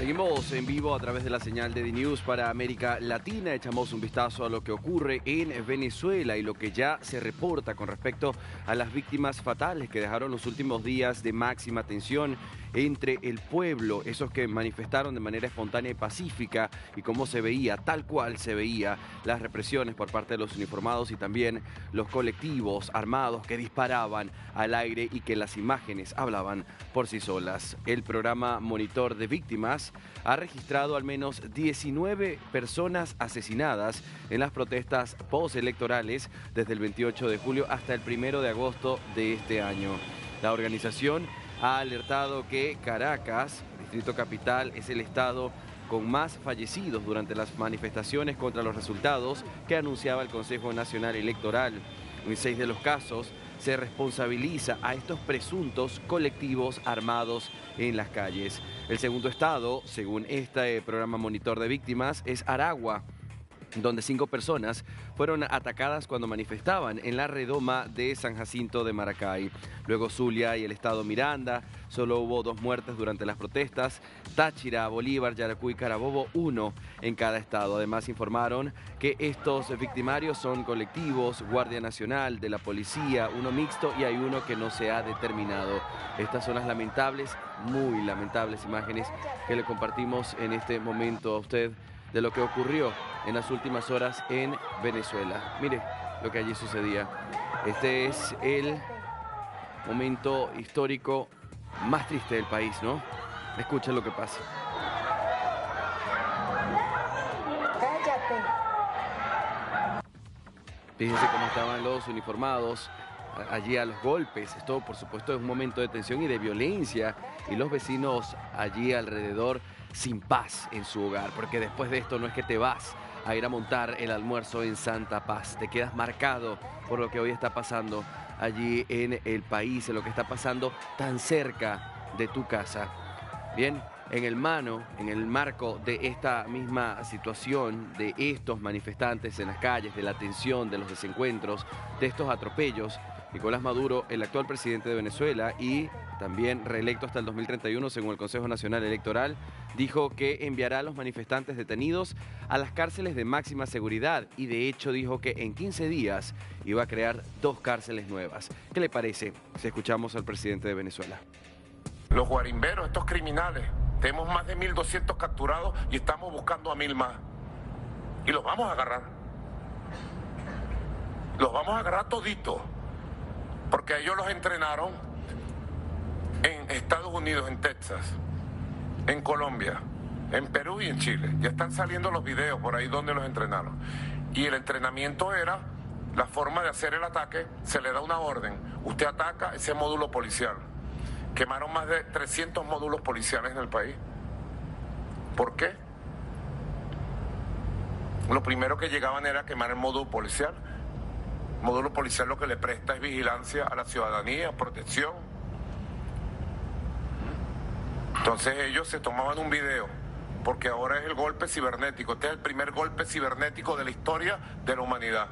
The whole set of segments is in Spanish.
Seguimos en vivo a través de la señal de DNews para América Latina. Echamos un vistazo a lo que ocurre en Venezuela y lo que ya se reporta con respecto a las víctimas fatales que dejaron los últimos días de máxima tensión entre el pueblo, esos que manifestaron de manera espontánea y pacífica, y cómo se veía, tal cual se veía, las represiones por parte de los uniformados y también los colectivos armados que disparaban al aire y que las imágenes hablaban por sí solas. El programa Monitor de Víctimas ha registrado al menos 19 personas asesinadas en las protestas postelectorales desde el 28 de julio hasta el 1 de agosto de este año. La organización ha alertado que Caracas, Distrito Capital, es el estado con más fallecidos durante las manifestaciones contra los resultados que anunciaba el Consejo Nacional Electoral. En 6 de los casos se responsabiliza a estos presuntos colectivos armados en las calles. El segundo estado, según este programa Monitor de Víctimas, es Aragua, donde 5 personas fueron atacadas cuando manifestaban en la redoma de San Jacinto de Maracay. Luego Zulia y el estado Miranda, solo hubo 2 muertes durante las protestas. Táchira, Bolívar, Yaracuy, Carabobo, 1 en cada estado. Además informaron que estos victimarios son colectivos, Guardia Nacional, de la policía, uno mixto y hay uno que no se ha determinado. Estas son las lamentables, muy lamentables imágenes que le compartimos en este momento a usted de lo que ocurrió en las últimas horas en Venezuela. Mire lo que allí sucedía. Este es el momento histórico más triste del país, ¿no? Escuchen lo que pasa. Cállate. Fíjense cómo estaban los uniformados allí a los golpes. Esto, por supuesto, es un momento de tensión y de violencia. Y los vecinos allí alrededor sin paz en su hogar, porque después de esto no es que te vas a ir a montar el almuerzo en Santa Paz, te quedas marcado por lo que hoy está pasando allí en el país, en lo que está pasando tan cerca de tu casa. Bien, en el marco de esta misma situación, de estos manifestantes en las calles, de la tensión, de los desencuentros, de estos atropellos, Nicolás Maduro, el actual presidente de Venezuela y también reelecto hasta el 2031 según el Consejo Nacional Electoral, dijo que enviará a los manifestantes detenidos a las cárceles de máxima seguridad y de hecho dijo que en 15 días iba a crear 2 cárceles nuevas. ¿Qué le parece si escuchamos al presidente de Venezuela? Los guarimberos, estos criminales, tenemos más de 1.200 capturados y estamos buscando a 1.000 más. Y los vamos a agarrar. Los vamos a agarrar toditos. Porque ellos los entrenaron en Estados Unidos, en Texas, en Colombia, en Perú y en Chile. Ya están saliendo los videos por ahí donde los entrenaron. Y el entrenamiento era la forma de hacer el ataque, se le da una orden. Usted ataca ese módulo policial. Quemaron más de 300 módulos policiales en el país. ¿Por qué? Lo primero que llegaban era quemar el módulo policial. El módulo policial lo que le presta es vigilancia a la ciudadanía, protección. Entonces ellos se tomaban un video, porque ahora es el golpe cibernético. Este es el primer golpe cibernético de la historia de la humanidad.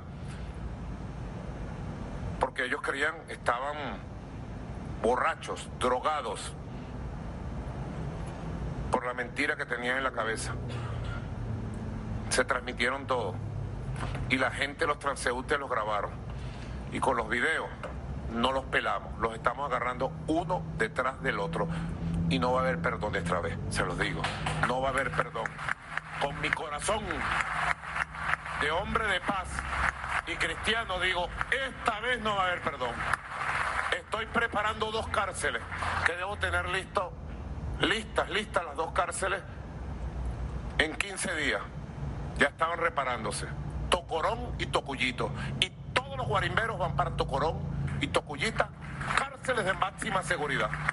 Porque ellos creían, estaban borrachos, drogados, por la mentira que tenían en la cabeza. Se transmitieron todo. Y la gente, los transeúntes los grabaron. Y con los videos no los pelamos, los estamos agarrando uno detrás del otro. Y no va a haber perdón esta vez, se los digo. No va a haber perdón. Con mi corazón de hombre de paz y cristiano digo, esta vez no va a haber perdón. Estoy preparando 2 cárceles que debo tener listas las 2 cárceles en 15 días. Ya estaban reparándose. Tocorón y Tocuyito. Y todos los guarimberos van para Tocorón y Tocuyita, cárceles de máxima seguridad.